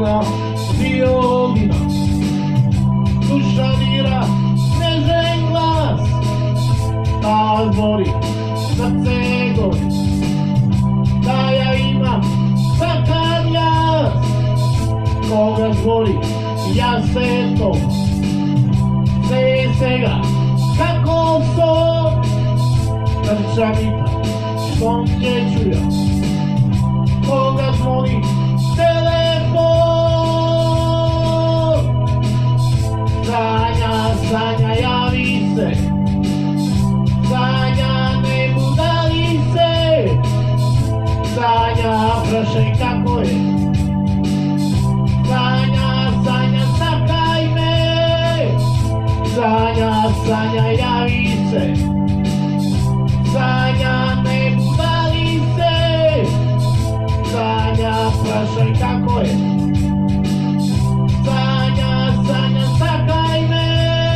žegla violina, duša dira nežen glas, ta zbori, srce gori, da ja imam takav jaz, koga zvoli, ja se to, svega, kako so, trčavita, što te čuja, koga zvoli, telefon. Sanja, javi se, Sanja, ne budali se, Sanja, prašaj kako je, Sanja, sakaj me, Sanja, javi se, Sanja, ne budali se, Sanja, prašaj kako je, Sanja, sakaj me.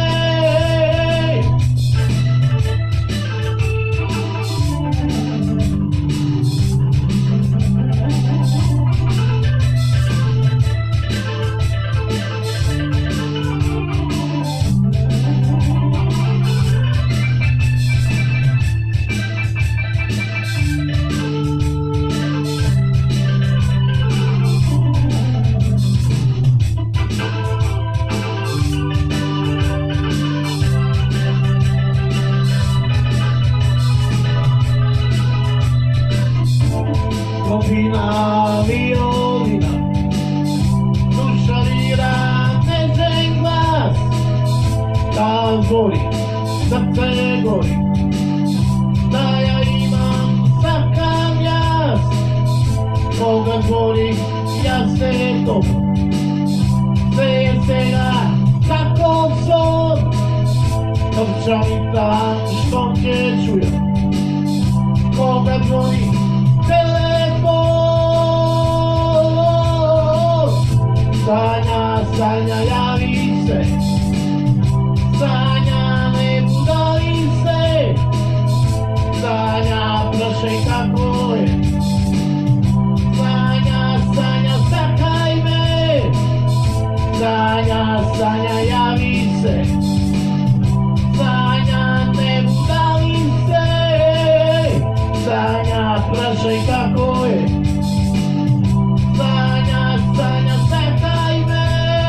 Fina violina, duša dira nežen glas, ta zbori, srce gori, da ja imam takav jaz, koga zvoli, ja se dobro, svega, kako son, trčavita, što te čuja, koga zvoli, Sanja, javi se, Sanja, ne budali se, Sanja, prašaj kako je, Sanja, sakaj me, Sanja, javi se, Sanja, ne budali se, Sanja, prašaj kako je, Sanja, sakaj me.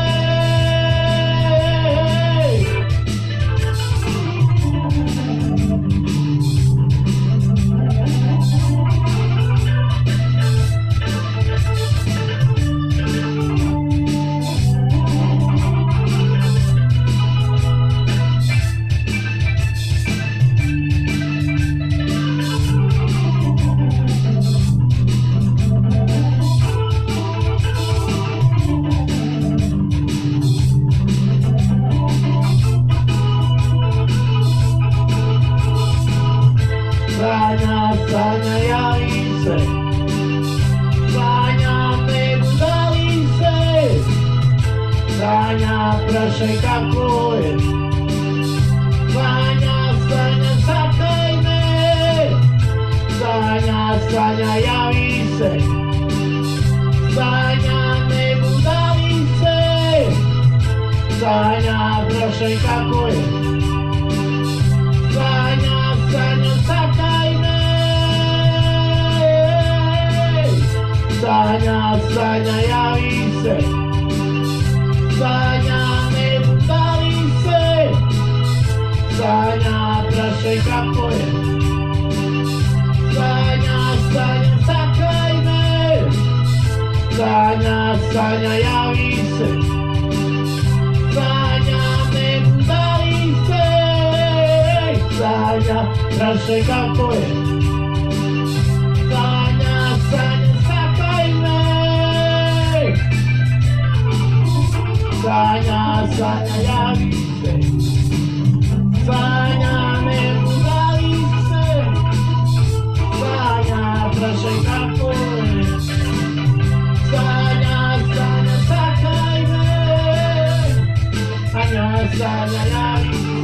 Sanja, javi se, Sanja, ne budali se, Sanja, prašaj kako je, Sanja, sakaj me, Sanja, javi se, Sanja, ne budali se, Sanja, prašaj kako je, Sanja, sakaj me. Sanja, javi se, Sanja, ne budali se, Sanja, prašaj kako je, Sanja, sakaj me, Sanja, javi se, Sanja, ne budali se, Sanja, prašaj kako je, Sanja, sakaj me. Sanja, javi se, Sanja, ne budali se, Sanja, prašaj kako je, Sanja, sakaj me, Sanja, javi se.